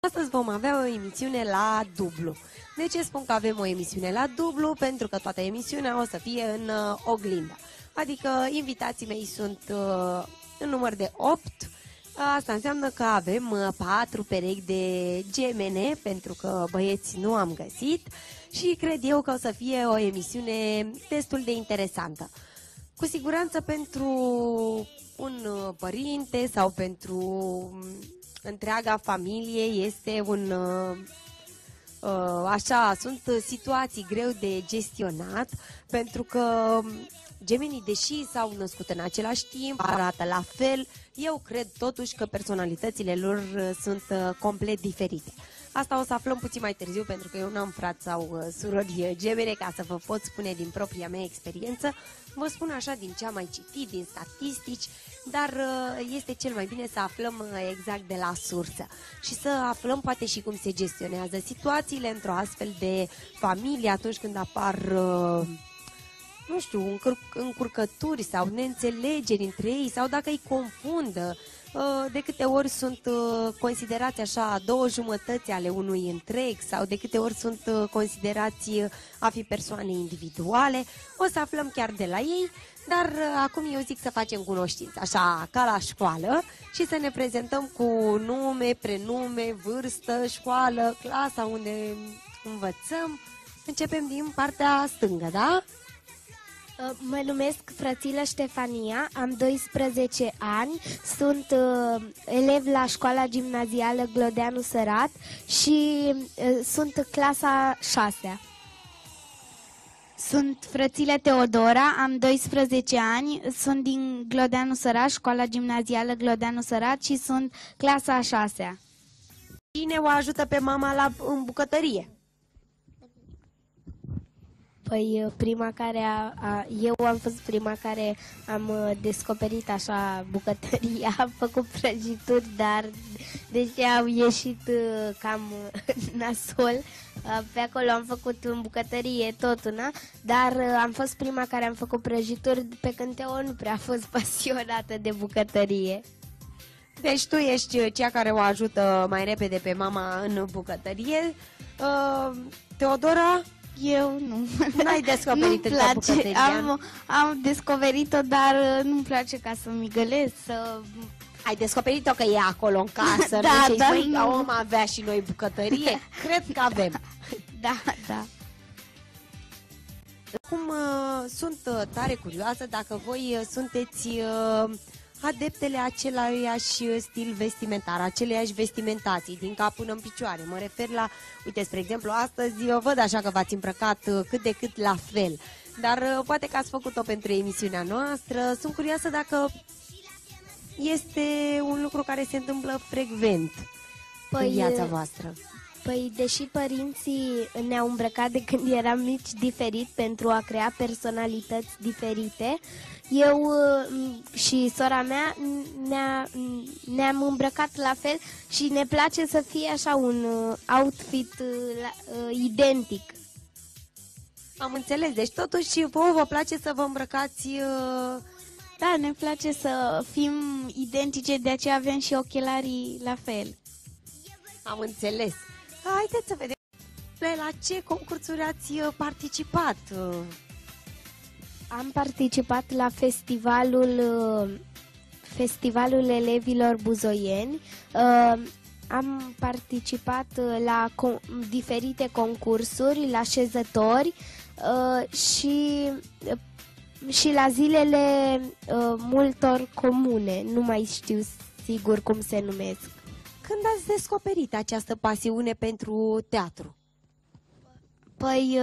Astăzi vom avea o emisiune la dublu. De ce spun că avem o emisiune la dublu? Pentru că toată emisiunea o să fie în oglindă. Adică invitații mei sunt în număr de 8. Asta înseamnă că avem 4 perechi de gemene, pentru că băieți nu am găsit și cred eu că o să fie o emisiune destul de interesantă. Cu siguranță pentru un părinte sau pentru întreaga familie este un... așa, sunt situații greu de gestionat, pentru că gemenii, deși s-au născut în același timp, arată la fel, eu cred totuși că personalitățile lor sunt complet diferite. Asta o să aflăm puțin mai târziu, pentru că eu n-am frați sau surori gemene, ca să vă pot spune din propria mea experiență. Vă spun așa din ce am mai citit, din statistici, dar este cel mai bine să aflăm exact de la sursă și să aflăm poate și cum se gestionează situațiile într-o astfel de familie atunci când apar, nu știu, încurcături sau neînțelegeri între ei sau dacă îi confundă. De câte ori sunt considerați așa două jumătăți ale unui întreg sau de câte ori sunt considerați a fi persoane individuale, o să aflăm chiar de la ei, dar acum eu zic să facem cunoștință, așa ca la școală, și să ne prezentăm cu nume, prenume, vârstă, școală, clasa unde învățăm. Începem din partea stângă, da? Mă numesc Frățilă Ștefania, am 12 ani, sunt elev la școala gimnazială Glodeanu Sărat și sunt clasa 6-a. Sunt Frățilă Teodora, am 12 ani, sunt din Glodeanu Sărat, școala gimnazială Glodeanu Sărat și sunt clasa 6-a. Cine o ajută pe mama în bucătărie? Păi prima care eu am fost prima care am descoperit așa bucătăria, am făcut prăjituri, dar deși au ieșit cam nasol, pe acolo am făcut în bucătărie tot una, dar am fost prima care am făcut prăjituri, pe când Teo nu prea a fost pasionată de bucătărie. Deci tu ești cea care o ajută mai repede pe mama în bucătărie. Teodora? Eu nu. N-ai descoperit încă bucătăria? Am descoperit-o, dar nu-mi place ca să migălesc, să... Ai descoperit-o că e acolo în casă? Da, nu da, că om avea și noi bucătărie? Cred că avem. Da, da. Acum sunt tare curioasă dacă voi sunteți adeptele aceleiași stil vestimentar, aceleiași vestimentații, din cap până în picioare. Mă refer la, uite, spre exemplu, astăzi eu văd așa că v-ați îmbrăcat cât de cât la fel, dar poate că ați făcut-o pentru emisiunea noastră. Sunt curioasă dacă este un lucru care se întâmplă frecvent în viața voastră. Păi, deși părinții ne-au îmbrăcat de când eram mici diferit pentru a crea personalități diferite, eu și sora mea ne-am îmbrăcat la fel și ne place să fie așa un outfit identic. Am înțeles, deci totuși vouă vă place să vă îmbrăcați... Da, ne place să fim identice, de aceea avem și ochelarii la fel. Am înțeles. Haideți să vedem la ce concursuri ați participat. Am participat la festivalul elevilor buzoieni, am participat la diferite concursuri, la șezători și la zilele multor comune, nu mai știu sigur cum se numesc. Când ați descoperit această pasiune pentru teatru? Păi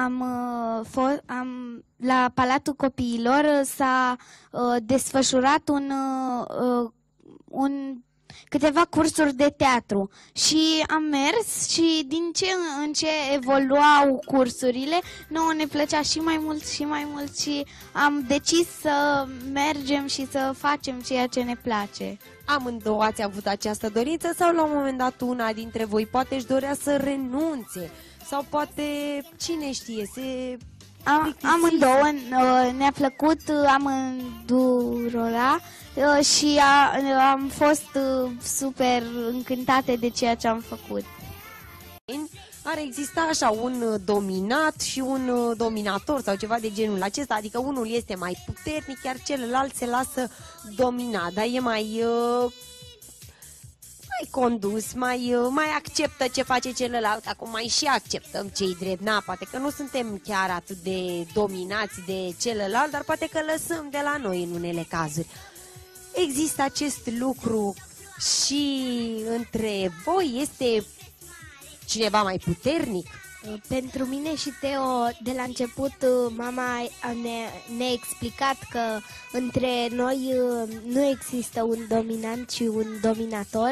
la Palatul Copiilor s-a desfășurat câteva cursuri de teatru și am mers și din ce în ce evoluau cursurile, nouă ne plăcea și mai mult și mai mult și am decis să mergem și să facem ceea ce ne place. Amândouă ați avut această dorință sau la un moment dat una dintre voi poate își dorea să renunțe? Sau poate, cine știe, se Amândouă ne-a plăcut amândurora și am fost super încântate de ceea ce am făcut. Ar exista așa un dominat și un dominator sau ceva de genul acesta, adică unul este mai puternic, iar celălalt se lasă dominat, dar e mai condus, mai acceptă ce face celălalt. Acum mai și acceptăm cei drept, poate că nu suntem chiar atât de dominați de celălalt, dar poate că lăsăm de la noi în unele cazuri. Există acest lucru și între voi? Este cineva mai puternic? Pentru mine și Teo, de la început, mama ne-a explicat că între noi nu există un dominant și un dominator.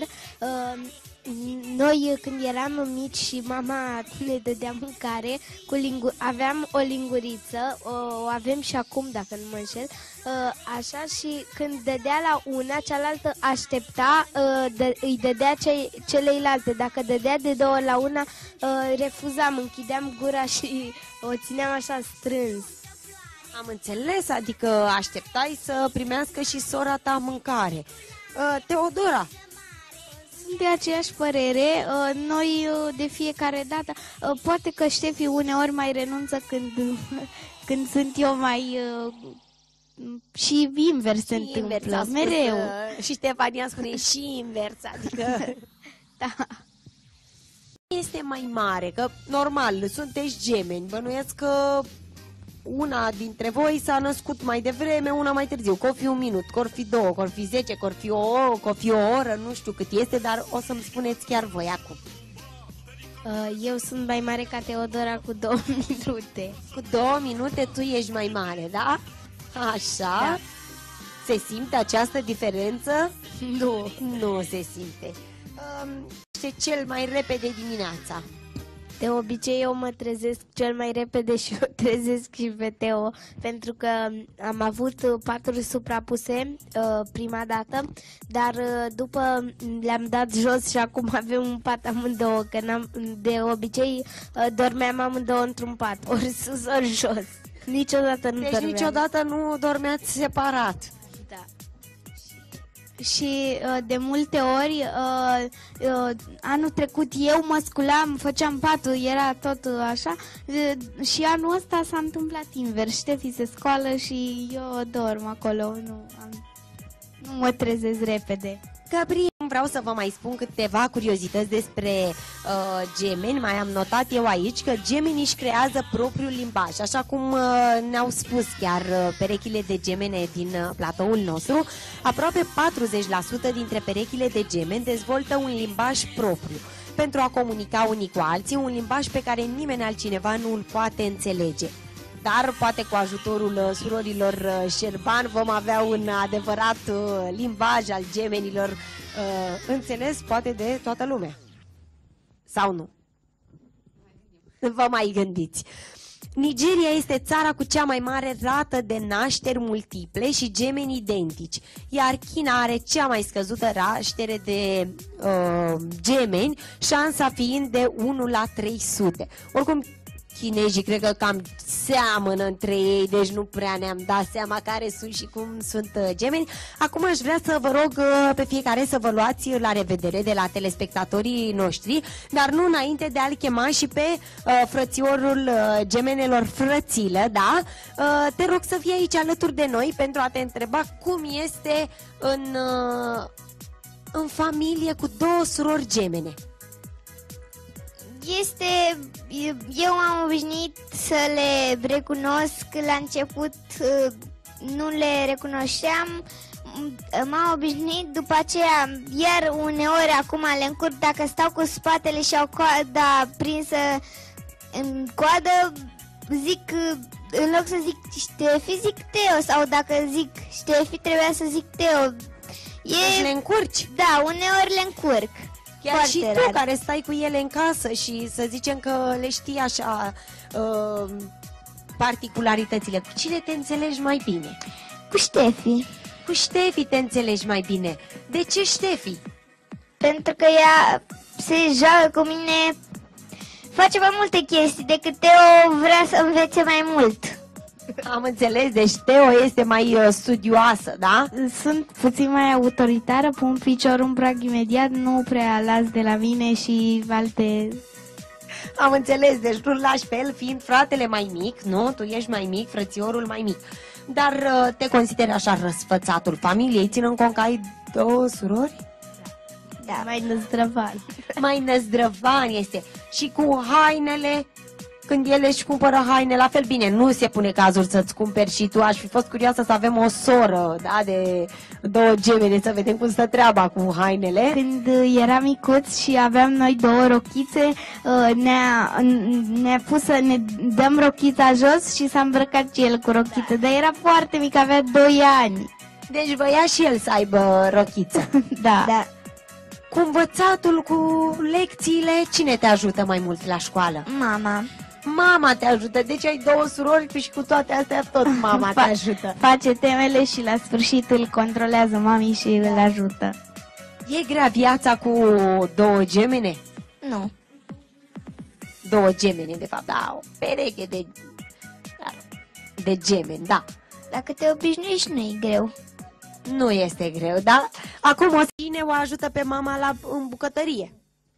Noi, când eram mici și mama ne dădea mâncare, aveam o linguriță, o avem și acum, dacă nu mă înșel, așa, și când dădea la una, cealaltă aștepta, îi dădea celeilalte. Dacă dădea de 2 ori la una, refuzam, închideam gura și o țineam așa strâns. Am înțeles, adică așteptai să primească și sora ta mâncare. Teodora? De aceeași părere, noi de fiecare dată, poate că Ștefi uneori mai renunță când sunt eu mai... și invers se întâmplă, mereu. Și Ștefania spune și invers, adică... Da. Este mai mare, că normal, sunteți gemeni, bănuiesc că una dintre voi s-a născut mai devreme, una mai târziu, că o fi 1 minut, că or fi 2, că or fi 10, că or fi o oră, nu știu cât este, dar o să-mi spuneți chiar voi acum. Eu sunt mai mare ca Teodora cu 2 minute. Cu 2 minute tu ești mai mare, da? Așa? Da. Se simte această diferență? Nu. Nu se simte. Este cel mai repede dimineața. De obicei eu mă trezesc cel mai repede și eu trezesc și pe Teo, pentru că am avut paturi suprapuse prima dată, dar după le-am dat jos și acum avem un pat amândouă, că de obicei dormeam amândouă într-un pat, ori sus, ori jos. Niciodată nu dormeam. Deci niciodată nu dormeați separat. Da. Și de multe ori anul trecut eu mă sculam, făceam patul, era tot așa, și anul ăsta s-a întâmplat invers. Ștefi se scoală și eu dorm acolo, nu mă trezesc repede. Gabriel, vreau să vă mai spun câteva curiozități despre gemeni. Mai am notat eu aici că gemenii își creează propriul limbaj, așa cum ne-au spus chiar perechile de gemene din platoul nostru. Aproape 40% dintre perechile de gemeni dezvoltă un limbaj propriu pentru a comunica unii cu alții, un limbaj pe care nimeni altcineva nu îl poate înțelege. Dar poate cu ajutorul surorilor Șerban vom avea un adevărat limbaj al gemenilor înțeles poate de toată lumea. Sau nu? Vă mai gândiți. Nigeria este țara cu cea mai mare rată de nașteri multiple și gemeni identici, iar China are cea mai scăzută naștere de gemeni, șansa fiind de 1 la 300. Oricum, chinezii cred că cam seamănă între ei, deci nu prea ne-am dat seama care sunt și cum sunt gemeni. Acum aș vrea să vă rog pe fiecare să vă luați la revedere de la telespectatorii noștri, dar nu înainte de a-l chema și pe frățiorul gemenelor Frățilă, da? Te rog să fii aici alături de noi pentru a te întreba cum este în familie cu 2 surori gemene. Eu am obișnuit să le recunosc. La început nu le recunoșteam, m-am obișnuit, după aceea iar uneori acum le încurc dacă stau cu spatele și au coada prinsă în coadă, zic, în loc să zic Ștefi, zic Teo, sau dacă zic Ștefi trebuia să zic Teo. Deci le încurci? Da, uneori le încurc. Chiar foarte și tu rar, care stai cu ele în casă și să zicem că le știi așa particularitățile. Cu cine te înțelegi mai bine? Cu Ștefi. Cu Ștefi te înțelegi mai bine. De ce Ștefi? Pentru că ea se joacă cu mine face mai multe chestii decât Teo vrea să învețe mai mult. Am înțeles, deci Teo este mai studioasă, da? Sunt puțin mai autoritară, pun piciorul în prag imediat, nu prea las de la mine și alte... Am înțeles, deci nu lași pe el fiind fratele mai mic, nu? Tu ești mai mic, frățiorul mai mic. Dar te consideri așa răsfățatul familiei, ținând cont că ai 2 surori? Da, mai năzdrăvan. Mai năzdrăvan este. Și cu hainele, când ele își cumpără haine, la fel bine, nu se pune cazul să-ți cumperi și tu. Aș fi fost curioasă să avem o soră, da, de 2 gemene, să vedem cum stă treaba cu hainele. Când era micuț și aveam noi 2 rochițe, ne-a pus să ne dăm rochița jos și s-a îmbrăcat și el cu rochiță, dar era foarte mic, avea 2 ani. Deci voia și el să aibă rochiță. Da. Da. Cu învățatul, cu lecțiile, cine te ajută mai mult la școală? Mama. Mama te ajută, deci ai 2 surori și cu toate astea tot mama te ajută. Face temele și la sfârșit îl controlează mami și îl ajută. E grea viața cu 2 gemene? Nu. 2 gemene, de fapt, da, o pereche de gemeni, da. Dacă te obișnuiești, nu e greu. Nu este greu, da? Acum cine o ajută pe mama în bucătărie?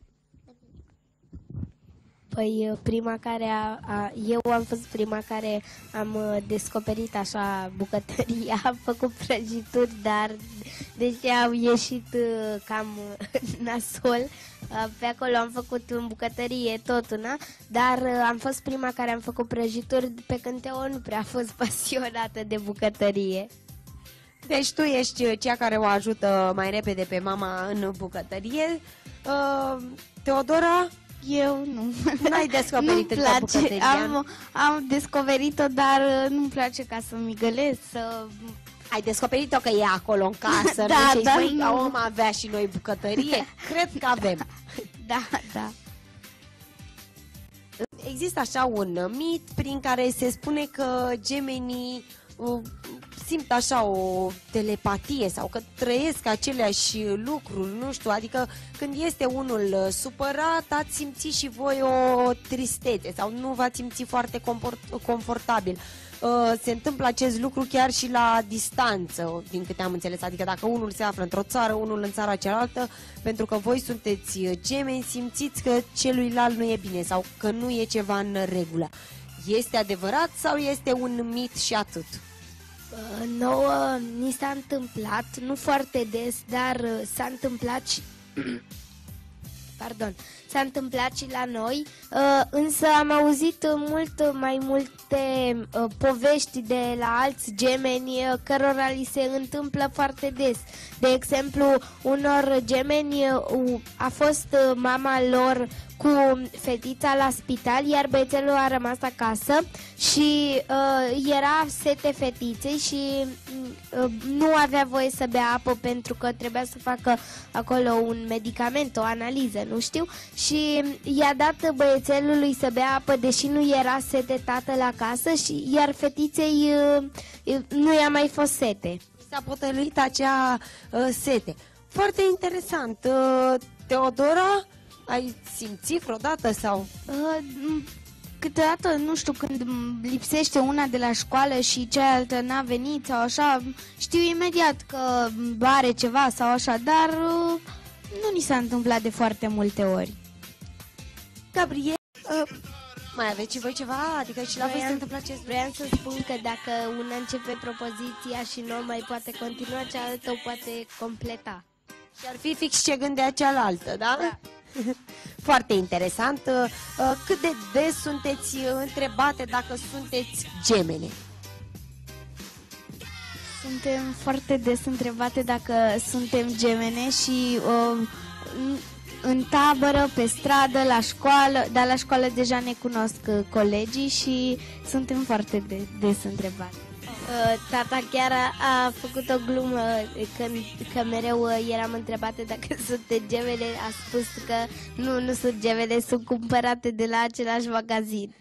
Păi prima care eu am fost prima care am descoperit așa bucătăria, am făcut prăjituri, dar deși au ieșit cam nasol, pe acolo am făcut în bucătărie tot una, dar am fost prima care am făcut prăjituri, pe când Teo nu prea a fost pasionată de bucătărie. Deci tu ești cea care o ajută mai repede pe mama în bucătărie. Teodora? Eu nu. N-ai descoperit încă bucătăria? Am descoperit-o, dar nu-mi place ca să migălesc, să... Ai descoperit-o că e acolo în casă? Da, nu? da, Băi, nu. ca om avea și noi bucătărie? Cred că avem. Da, da. Există așa un mit prin care se spune că gemenii simt așa o telepatie sau că trăiesc aceleași lucruri, nu știu, adică când este unul supărat, ați simți și voi o tristețe sau nu v-ați simți foarte confortabil. Se întâmplă acest lucru chiar și la distanță, din câte am înțeles, adică dacă unul se află într-o țară, unul în țara cealaltă, pentru că voi sunteți gemeni, simțiți că celuilalt nu e bine sau că nu e ceva în regulă. Este adevărat sau este un mit și atât? Nouă ni s-a întâmplat, nu foarte des, dar s-a întâmplat și... Pardon, s-a întâmplat și la noi, însă am auzit mai multe povești de la alți gemeni cărora li se întâmplă foarte des. De exemplu, unor gemeni a fost mama lor cu fetița la spital, iar băiețelul a rămas acasă și era sete fetiței și nu avea voie să bea apă pentru că trebuia să facă acolo un medicament, o analiză, nu știu, și i-a dat băiețelului să bea apă deși nu era sete tatăl acasă, iar fetiței nu i-a mai fost sete. S-a potrivit acea sete. Foarte interesant. Teodora, ai simțit vreodată sau... Câteodată, nu știu, când lipsește una de la școală și cealaltă n-a venit sau așa, știu imediat că are ceva sau așa, dar nu ni s-a întâmplat de foarte multe ori. Gabriel, mai aveți și voi ceva? Adică și la voi se întâmplă acest lucru? Vreau să spun că dacă una începe propoziția și nu mai poate continua, cealaltă o poate completa. Și ar fi fix ce gândea cealaltă, da? Da. Foarte interesant. Cât de des sunteți întrebate dacă sunteți gemene? Suntem foarte des întrebate dacă suntem gemene și în tabără, pe stradă, la școală, dar la școală deja ne cunosc colegii și suntem foarte des întrebate. Tata chiar a făcut o glumă că mereu eram întrebată dacă sunt gemene, a spus că nu sunt gemene, sunt cumpărate de la același magazin.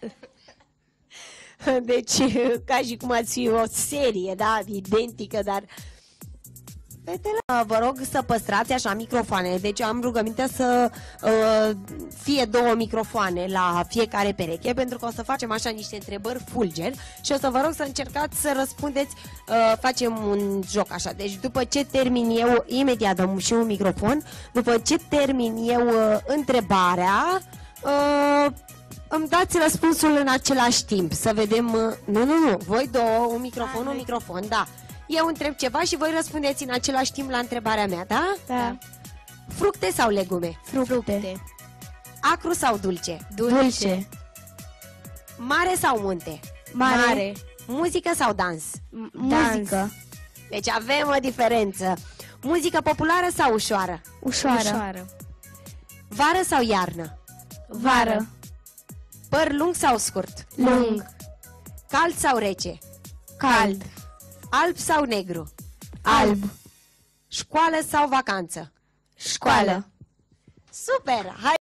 Deci, ca și cum ați fi o serie, da, identică, dar Fetele, vă rog să păstrați așa microfoane, deci am rugămintea să fie 2 microfoane la fiecare pereche, pentru că o să facem așa niște întrebări fulger și o să vă rog să încercați să răspundeți, facem un joc așa, deci după ce termin eu, imediat dăm și un microfon, după ce termin eu întrebarea, îmi dați răspunsul în același timp, să vedem, nu, voi două, un microfon, da. Eu întreb ceva și voi răspundeți în același timp la întrebarea mea, da? Da. Fructe sau legume? Fructe. Acru sau dulce? Dulce. Mare sau munte? Mare. Muzică sau dans? Muzică. Deci avem o diferență. Muzică populară sau ușoară? Ușoară. Vară sau iarnă? Vară. Păr lung sau scurt? Lung. Cald sau rece? Cald. Alb sau negru? Alb. Școală sau vacanță? Școală. Super! Hai!